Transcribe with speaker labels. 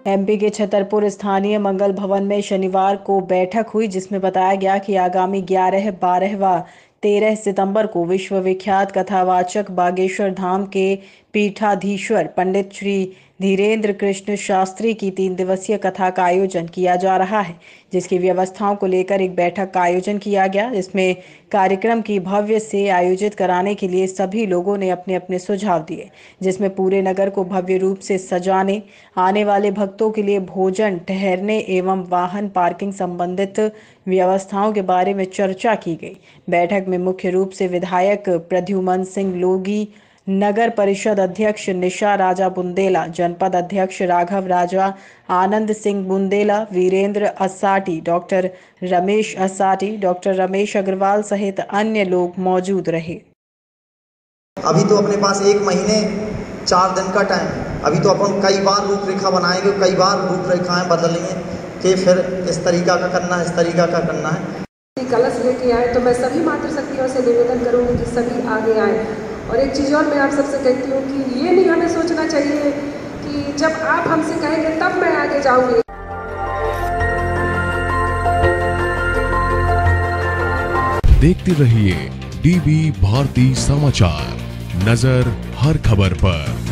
Speaker 1: MP के छतरपुर स्थानीय मंगल भवन में शनिवार को बैठक हुई, जिसमें बताया गया कि आगामी 11, 12 व 13 सितंबर को विश्व विख्यात कथावाचक बागेश्वर धाम के पीठाधीश्वर पंडित श्री धीरेन्द्र कृष्ण शास्त्री की 3 दिवसीय कथा का आयोजन किया जा रहा है, जिसकी व्यवस्थाओं को लेकर एक बैठक का आयोजन किया गया। इसमें कार्यक्रम की भव्य से आयोजित कराने के लिए सभी लोगों ने अपने अपने सुझाव दिए, जिसमें पूरे नगर को भव्य रूप से सजाने, आने वाले भक्तों के लिए भोजन, ठहरने एवं वाहन पार्किंग संबंधित व्यवस्थाओं के बारे में चर्चा की गई। बैठक में मुख्य रूप से विधायक प्रद्युमन सिंह लोगी, नगर परिषद अध्यक्ष निशा राजा बुंदेला, जनपद अध्यक्ष राघव राजा, आनंद सिंह बुंदेला, वीरेंद्र असाटी, डॉक्टर रमेश असाटी, डॉक्टर रमेश अग्रवाल सहित अन्य लोग मौजूद रहे।
Speaker 2: अभी तो अपने पास 1 महीने 4 दिन का टाइम है। अभी तो अपन कई बार रूपरेखा बनाएंगे, कई बार रूपरेखाएं बदलेंगे कि फिर इस तरीका का करना है, इस तरीका का करना है।
Speaker 3: कलश लेके आए तो मैं सभी मातृशक्तियों से निवेदन करूंगी कि सभी आगे आए। और एक चीज़ और मैं आप सबसे कहती हूँ कि ये नहीं हमें सोचना चाहिए कि जब आप हमसे कहेंगे तब मैं आगे जाऊंगी।
Speaker 4: देखते रहिए डीबी भारती समाचार, नजर हर खबर पर।